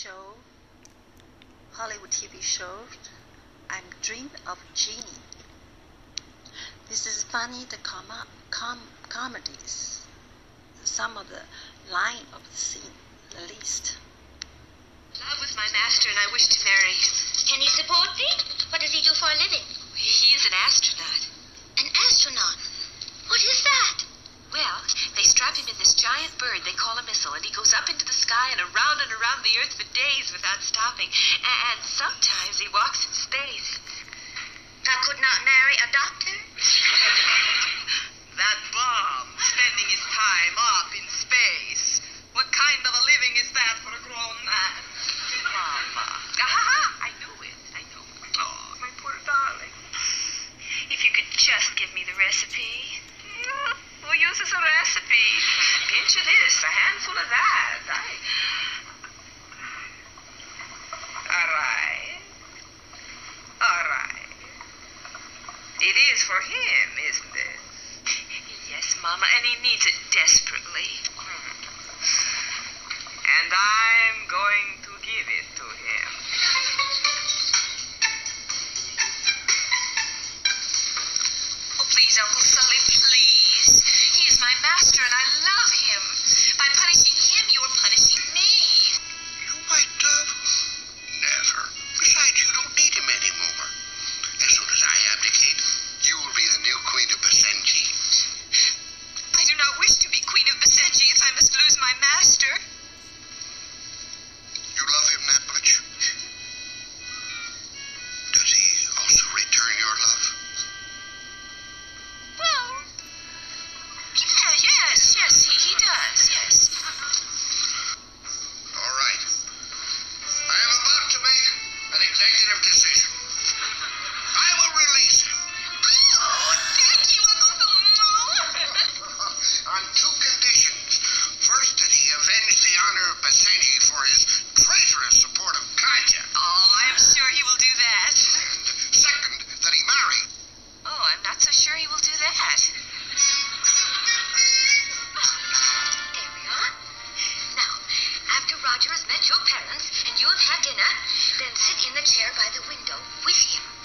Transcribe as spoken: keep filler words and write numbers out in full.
show, Hollywood T V show, I'm Dream of Jeannie. This is funny, the com com comedies. Some of the line of the scene, the least. Love with my master, and I wish to marry him. Can he support me? What does he do for a living? He is an astronaut. An astronaut? What is that? Well, they strap him in this giant bird they call a missile, and he goes up into the sky and around and around the Earth for days without stopping. And sometimes he walks in space. I could not marry a doctor? That bum, spending his time up in space. What kind of a living is that for a grown man? Mama. Ah, I knew it. I knew it. Oh, my poor darling. If you could just give me the recipe. Who uses a recipe? A pinch of this, a handful of that. I... All right. All right. It is for him, isn't it? Yes, Mama, and he needs it desperately. And I'm going to give it to him. Oh, please, Uncle Sully, please. He is my master, and I love him. By punishing him, you are punishing me. You white dove? Never. Besides, you don't need him anymore. As soon as I abdicate, you will be the new Queen of Basenji. I do not wish to be Queen of Basenji if I must lose my master. You love him that much? Does he also return your love? Well, yeah, yes, yes, he, he does, yes. All right. I am about to make an executive decision. I will release him. Oh, thank you, Uncle On two conditions. First, that he avenge the honor of Basenji for his treacherous support of Kaja. Oh, I'm sure he will do that. And second, that he marry. Oh, I'm not so sure he will do that. There we are. Now, after Roger has met your parents and you have had dinner, then sit in the chair by the window with him.